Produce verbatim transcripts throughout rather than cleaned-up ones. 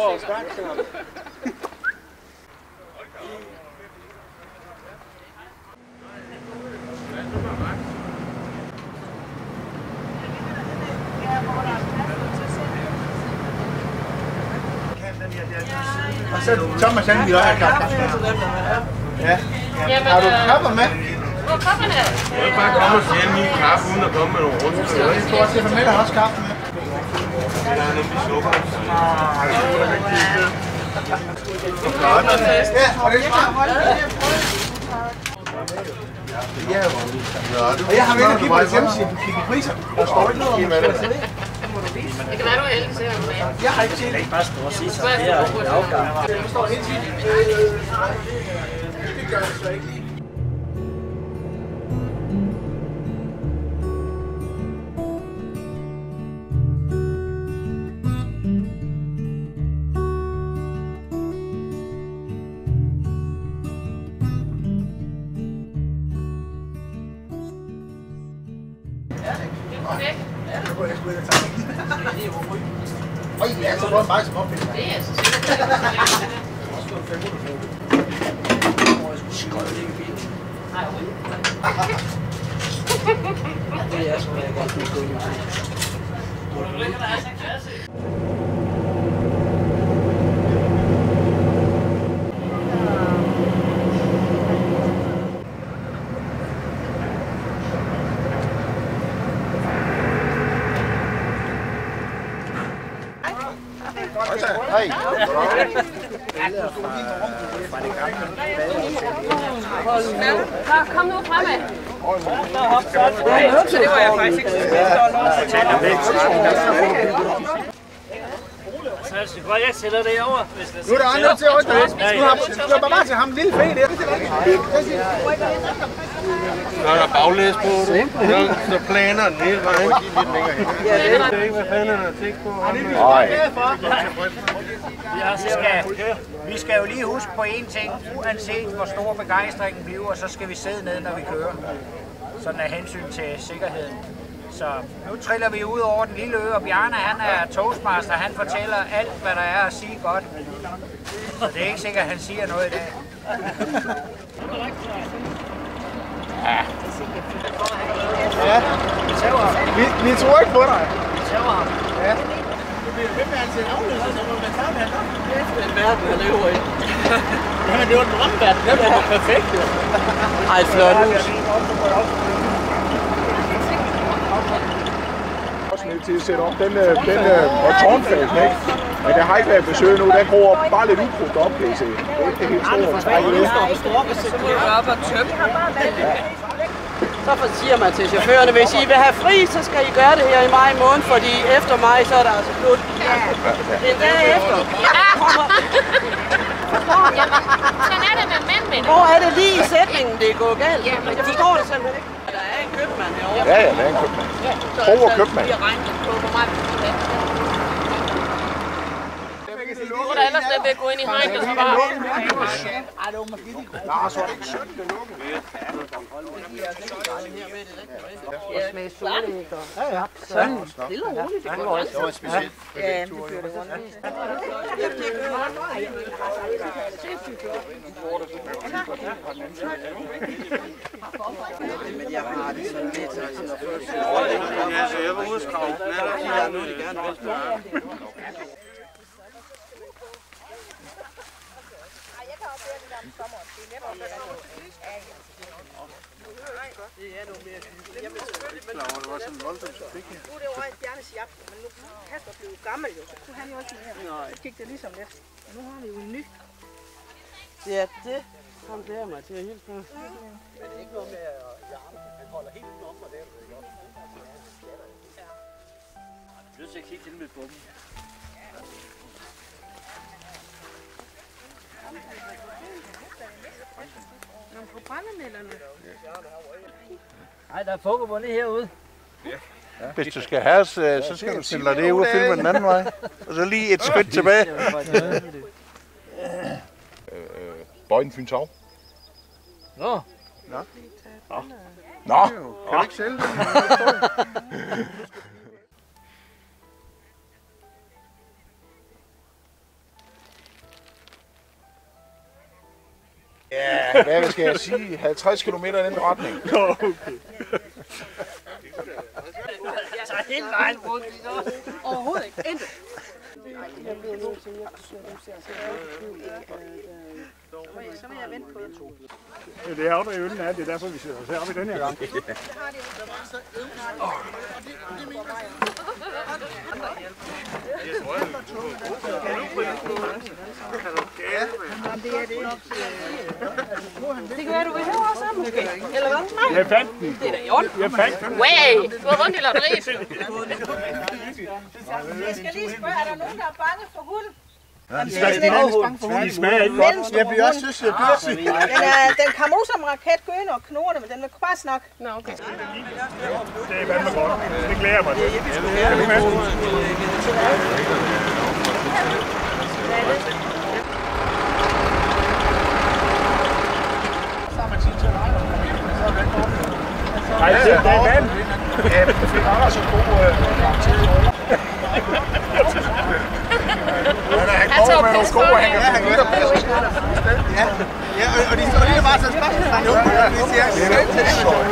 går stærkt. Og så Thomas han vil også have kaffe. Ja. Har du kapper med? Hvor er kafferne? Jeg vil bare komme og sælge min kaffe, uden at komme med nogle rundt. Jeg tror også, at Mette har også kaffe med. Der er nemlig sukker. Ja, og det er smart. Og jeg har med at give mig hjemmesiden på kigge priser. Der står ikke noget om det. Det kan være, du er heldig til at være med. Jeg har ikke set det. Det er ikke bare stå og sige sådan her i afgang. Der står helt tit. Det gør det så ikke lige. Øj, det er så godt mig som opfinder. Det er altså sikkert. Jeg har også fået fem hundrede på det. Jeg skulle skøjte det i bilen. Nej, Ja, det er så, jeg godt kunne gå ind i det. hvor du ligger der altså klasse. Hej. Kom nu fremad. Så det var jeg faktisk ikke Så det godt, jeg sætter det over. Nu er der andre til at rykke dig. Du har bare til ham lille fæ der. Så er der baglæs på, du. Så planer den hele vejen. Ja, det er ikke, hvad fanden han har tænkt på. Vi skal, vi skal jo lige huske på én ting, uanset hvor stor begejstringen bliver, så skal vi sidde ned, når vi kører. Sådan af hensyn til sikkerheden. Så nu triller vi ud over den lille ø, og Bjarne han er toastmaster, han fortæller alt, hvad der er at sige godt. Så det er ikke sikkert, at han siger noget i dag. Ja. Ja. Vi, vi tror ikke på dig. Vi tæver ham. Ja. Hvem er altså en afløser, som man tager med ham? Det er en verden, jeg lever i. Jamen, det var en drømmeverden. Den var perfekt. Ej, et flot hus. Også nødt til at sætte op den, den og tårnfasen, ikke? Men der har ikke været besøg nu. Den gror bare lidt ukrudt op, kan I se. Det er ikke det helt store. Så må du op og tømme. Så siger man til chaufførerne, hvis I vil have fri, så skal I gøre det her i maj måned, fordi efter maj, så er der altså slut. Det er dag efter. Sådan er det med mænd, men. Hvor er det lige i sætningen, det er gået galt? Jeg forstår det simpelthen ikke. Der er en købmand herovre. Ja, ja, der er en købmand. Tro og købmand. Vi har regnet på, hvor meget vi skal have. Nu er der ellers lidt ved at gå ind i hegnet og bare. Ej, det var måske ikke. Nej, så er det ikke synd, det lukker. Ja, med solen og... Ja, ja. Sådan, stille og roligt. Det går også. Det var specielt. Ja, det bliver det godt. Men jeg har det sådan lidt, så Ja, så jeg var ude og skrave knaller, og siger, nu er de gerne vil større. det er noget mere hyggeligt. Jeg Det var sådan en voldsom trafik her. Nu er det jo også Bjarnes jagt, men nu Kasper blev gammel jo, så kunne han jo også mere. Så gik det ligesom lidt. Nu har vi jo en ny. Ja, det ham glæder mig til at hilse på. Men det er ikke noget med, at han holder helt udenom mig der. Jeg er nødt til at kigge til med bomben. Nogle på brændemælderne. Nej, der er Pokémon lige herude. Ja. Hvis du skal have, så skal du stille dig det ud og filme den anden vej. Og så lige et skridt tilbage. Bøjen Fynshav. Nå. Nå. Nå. Nå. Kan du ikke sælge den? hvad skal jeg sige, halvtreds kilometer i den retning. Nå, okay. Jeg tager hele vejen rundt. Overhovedet ikke. Intet. Så vil jeg vente på det. Det er oppe i øllen af, det er derfor vi sidder os heroppe i den her gang. Det kan være, du vil have også sammen, måske. Eller hvad? Jeg fandt den. Det er da i orden. Jeg fandt den. Way! Du har rundt i lotteriet. Jeg skal lige spørge, er der nogen, der er bange for hund? De smager ikke godt. Jeg bliver også synes, det er dyrt. Den, er, den kommer ud som raket, gøne og knurrende, men den vil bare snakke. Nå, okay. Det er fandme godt. Det glæder mig til. Nej, det er vand. Ja, vi fik aldrig så god karakter. Han kommer med nogle sko, og han kan få lidt af bedst. Ja, ja, og de står lige bare så spørgsmål. Det er sjovt.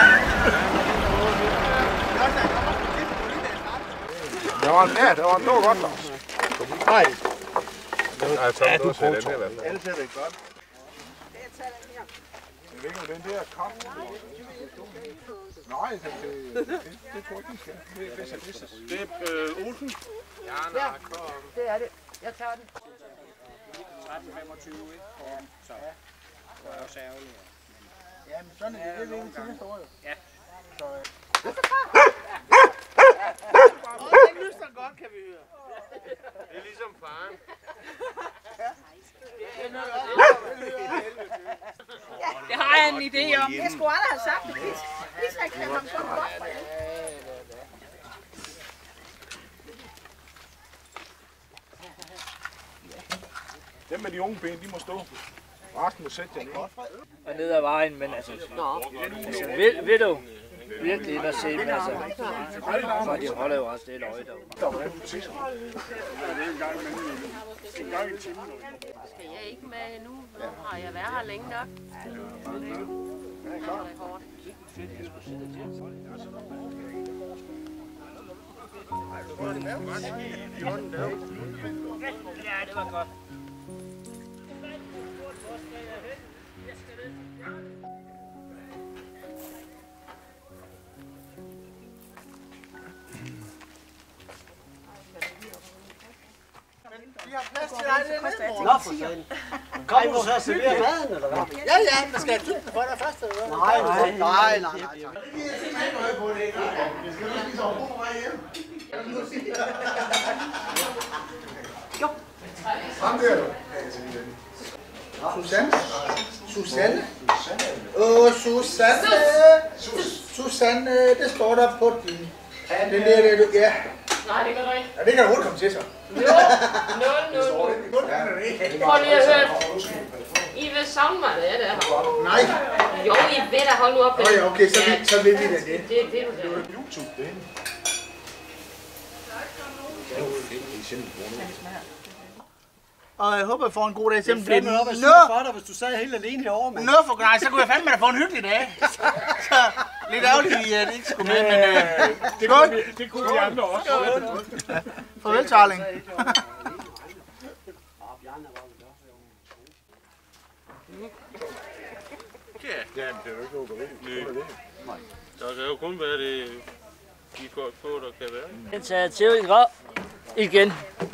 Det var en nær, det var en dog godt, Lars. Nej. Nej, så er du på den her. Alle ser det godt. Jeg ved ikke, om den der kraft. Nej, det, det, det, det tror jeg ikke, skal. Det er bedst, det er Det er Olsen. Ja, det er det. Jeg tager den. tretten femogtyve, ikke? Så det er også ærgerligt. Ja, men sådan er det. Det er det til næste år. Ja. Så... Åh, den lyster godt, kan vi høre. Det er ligesom faren. Det har jeg en idé om. Jeg skulle aldrig have sagt det. Hvis jeg kan ham sådan godt for jer. Dem med de unge ben, de må stå. Resten må sætte jer ned. Og ned ad vejen, men altså... altså ved, ved du virkelig ind og se dem, altså... For de holder jo også lidt øje derude. Skal jeg ikke med nu? Nu har jeg været her længe nok. Det er hårdt. Ja, det var godt. Vi har plads til dig dernede. Nå, for satan. Kommer du så og serverer maden, eller hvad? Ja, ja, men skal jeg tykke den for dig først, eller hvad? Nej, nej, nej, nej. Det giver simpelthen noget på det, ikke? Vi skal lige spise over på vej hjem. Jo. Ham der, du. Susanne. Susanne. Åh, Susanne. Susanne, det står der på din... Det der, det du... Ja. Nej, det gør du ikke. Ja, det kan du hurtigt komme til, så. nul, nul, nul. Prøv lige at høre. I vil savne mig, det er det her. Nej. Jo, I ved da, hold nu op. Nå ja, okay, så vil, så vil vi det. Det er det, du gør. YouTube, det. Og jeg håber, jeg får en god dag. Det er fandme op at sige for dig, hvis du sad helt alene herovre, mand. Nå, for nej, så kunne jeg fandme da få en hyggelig dag. Så, så lidt ærgerligt, at det ikke skulle med, men øh, Det kunne, vi, det kunne vi andre også. farvel, Charling. Ja, Jamen, det er jo ikke noget, nej. Der kan jo kun være det, de godt få, der kan være. Den tager til i grad igen.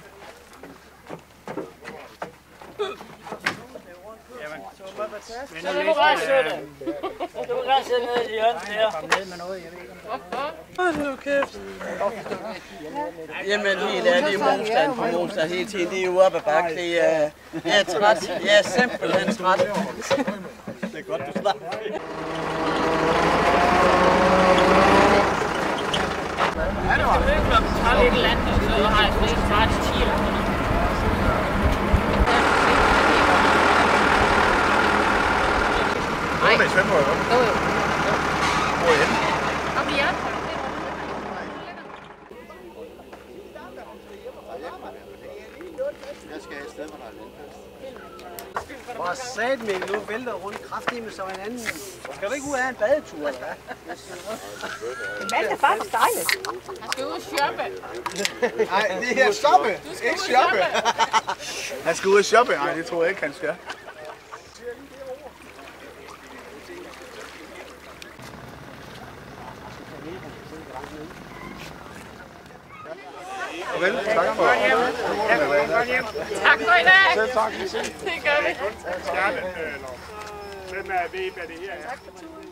Så du må godt sætte. Du må godt sætte ned i hjørnet der. Kom ned med noget, jeg ved ikke. Hold nu kæft. Jamen helt ærligt, modstand på modstand hele tiden. Det er jo op ad bakke. Det er, jeg er træt. Jeg er simpelthen træt. Det er godt, du snakker. Jeg skal møde klokken tolv et eller andet, og så har jeg fri start i ti eller sådan noget. Nej. Det er svømmer, jo. Jo, jo. Hvor er henne? Og vi er på. Jeg skal have et sted, hvor der er lidt. Hvor sat mig nu vælter rundt kraftigt med som en anden. Skal du ikke ud af en badetur, eller hvad? Vand er faktisk dejligt. Han skal ud og shoppe. Nej, det er shoppe. Ikke shoppe. Han skal ud og shoppe. Nej, det tror jeg ikke, han skal. Vel, tak for det. Tak for i dag. Selv tak, vi ses. Det gør vi. Hvem er ved, hvad det her er? Tak for turen.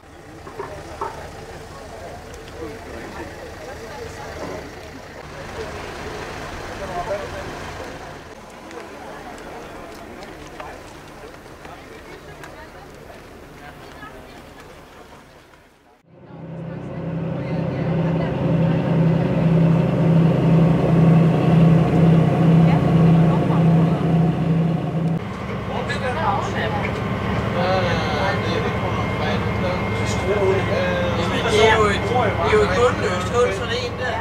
Det er jo et, det er jo et bundløst hul, sådan en der.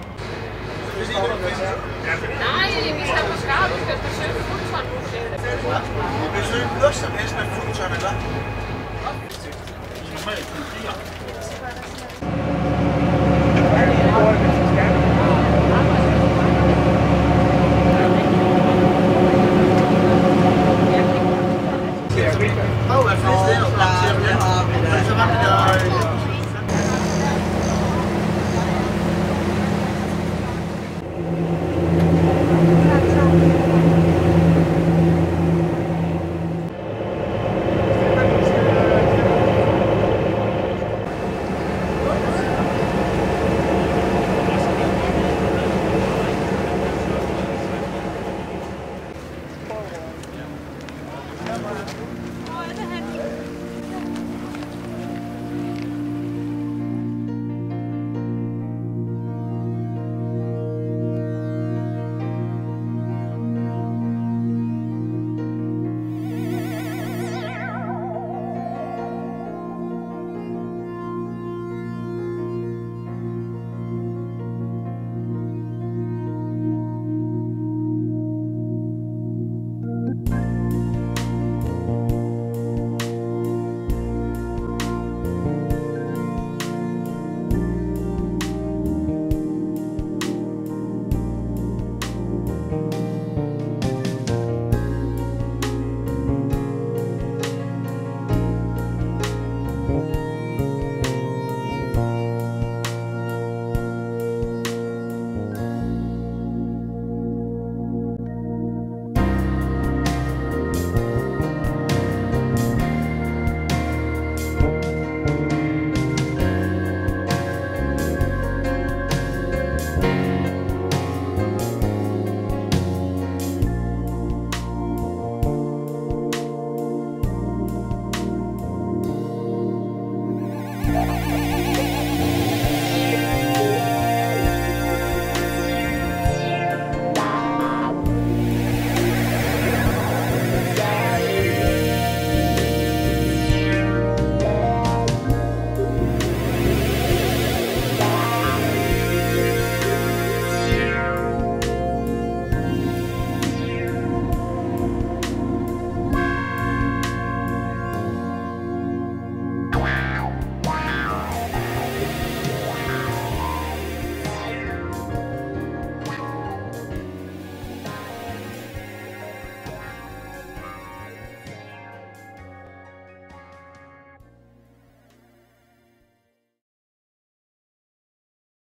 Nej, vi skal på skarp, vi skal besøge Fuldtårnmuseet. Besøg noget som helst med Fuldtårn, eller? Normalt